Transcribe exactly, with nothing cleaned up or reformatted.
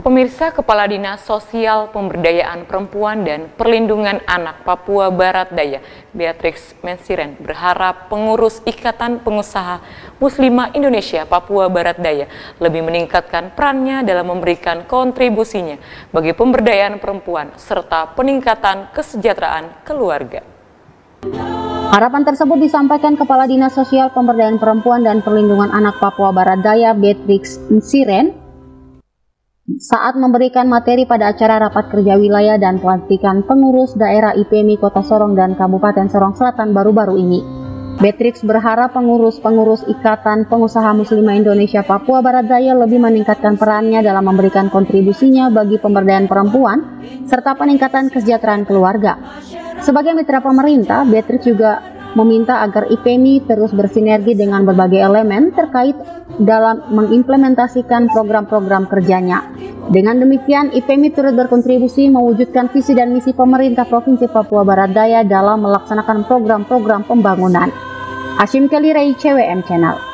Pemirsa, Kepala Dinas Sosial Pemberdayaan Perempuan dan Perlindungan Anak Papua Barat Daya, Beatrix Mensiren, berharap pengurus Ikatan Pengusaha Muslimah Indonesia Papua Barat Daya lebih meningkatkan perannya dalam memberikan kontribusinya bagi pemberdayaan perempuan serta peningkatan kesejahteraan keluarga. Harapan tersebut disampaikan Kepala Dinas Sosial Pemberdayaan Perempuan dan Perlindungan Anak Papua Barat Daya, Beatrix Mensiren, saat memberikan materi pada acara rapat kerja wilayah dan pelantikan pengurus daerah I P M I Kota Sorong dan Kabupaten Sorong Selatan baru-baru ini. Beatrix berharap pengurus-pengurus Ikatan Pengusaha Muslimah Indonesia Papua Barat Daya lebih meningkatkan perannya dalam memberikan kontribusinya bagi pemberdayaan perempuan serta peningkatan kesejahteraan keluarga. Sebagai mitra pemerintah, Beatrix juga meminta agar I P M I terus bersinergi dengan berbagai elemen terkait dalam mengimplementasikan program-program kerjanya. Dengan demikian, I P M I turut berkontribusi mewujudkan visi dan misi pemerintah Provinsi Papua Barat Daya dalam melaksanakan program-program pembangunan. Hashim Kalirai, C W M Channel.